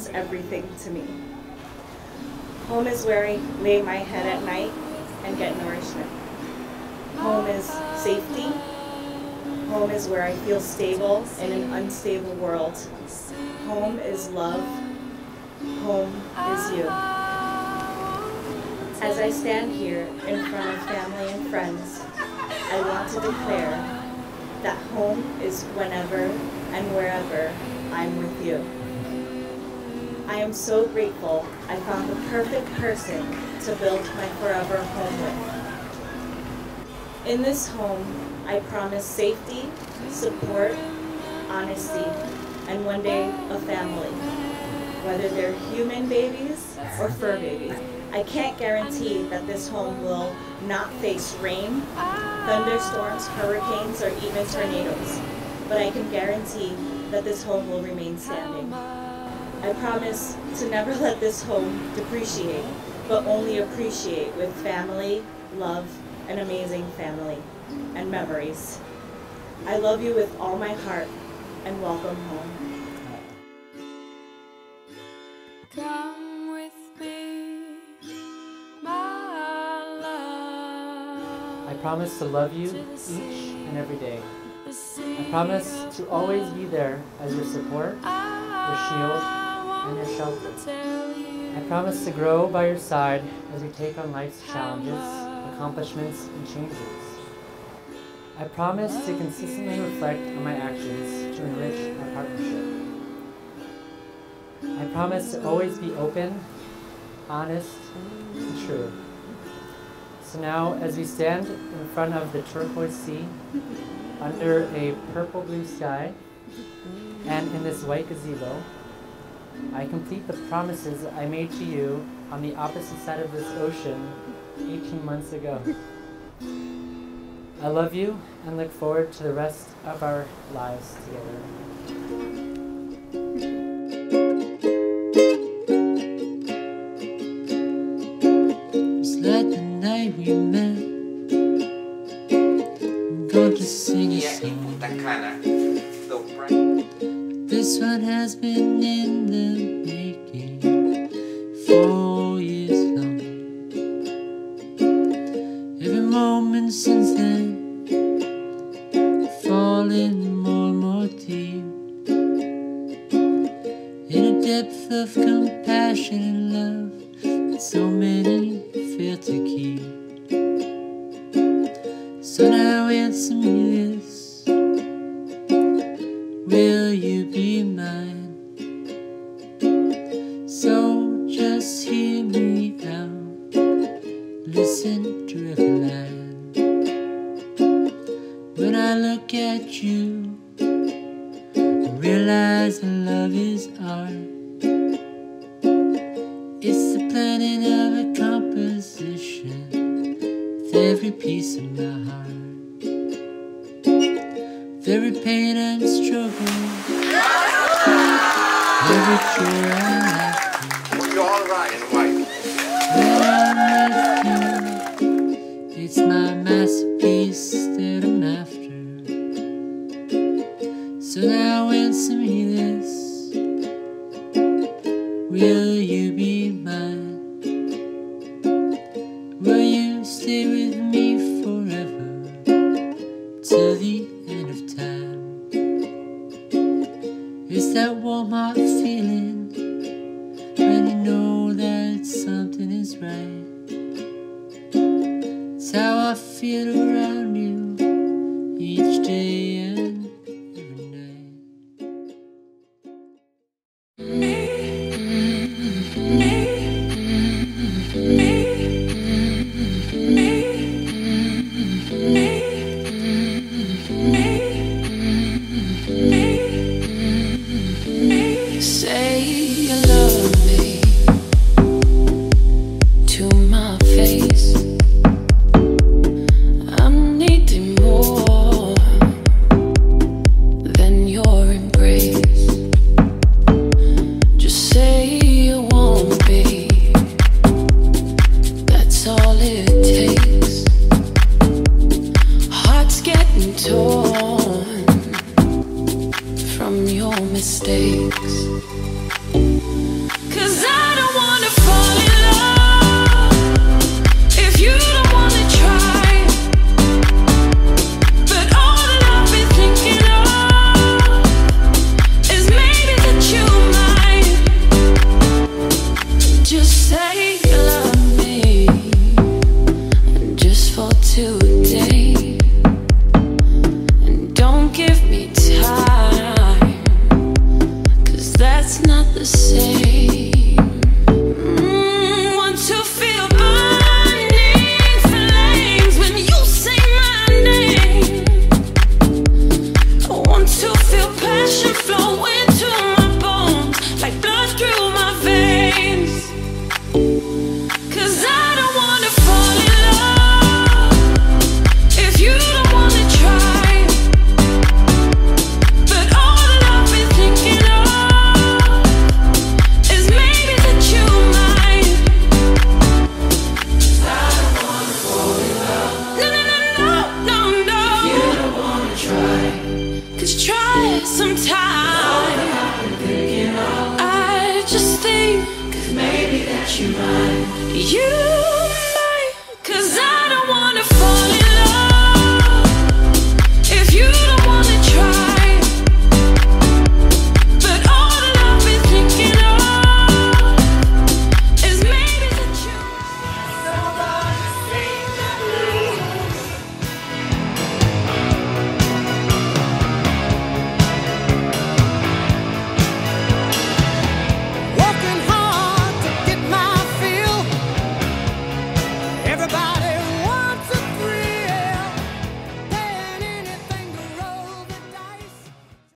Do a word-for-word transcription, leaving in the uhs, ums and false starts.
everything to me. Home is where I lay my head at night and get nourishment. Home is safety. Home is where I feel stable in an unstable world. Home is love. Home is you. As I stand here in front of family and friends, I want to declare that home is whenever and wherever I'm with you. I am so grateful I found the perfect person to build my forever home with. In this home, I promise safety, support, honesty, and one day a family, whether they're human babies or fur babies. I can't guarantee that this home will not face rain, thunderstorms, hurricanes, or even tornadoes, but I can guarantee that this home will remain standing. I promise to never let this home depreciate, but only appreciate with family, love, and amazing family and memories. I love you with all my heart, and welcome home. Come with me, my love. I promise to love you each and every day. I promise to always be there as your support, your shield, and your shelter. I promise to grow by your side as you take on life's challenges, accomplishments, and changes. I promise to consistently reflect on my actions to enrich our partnership. I promise to always be open, honest, and true. So now, as we stand in front of the turquoise sea, under a purple blue sky, and in this white gazebo, I complete the promises I made to you on the opposite side of this ocean eighteen months ago. I love you and look forward to the rest of our lives together. Just like the night we met, I'm going to sing a song. This one has been in the making four years long. Every moment since then, falling more and more deep in a depth of compassion and love that so many fail to keep. So now answer me this: will you be mine? So just hear me out, listen to every line. When I look at you, I realize that love is art. It's the planning of a composition with every piece of my heart. Every pain and struggle, every joy and laughter. You're all right in white. When I'm with you, it's my masterpiece that I'm after. So now answer me this: will you be mine? Will you stay with me forever till the end of time? Is that warm heart feeling when you know that something is right? It's how I feel around you each day and every night. Me, me, me, me, me. Say you love me to my face. I'm needing more than your embrace. Just say you want me, that's all it takes. Heart's getting torn from your mistakes. the same. Mm, want to feel burning flames when you say my name. I want to feel passion flow into my bones, like blood through my veins. 'Cause I don't wanna fall in love if you don't wanna try. But all that I've been thinking of is maybe that you might. I don't wanna fall in love. No, no, no, no, no, no. If you don't wanna try, 'cause try it sometime.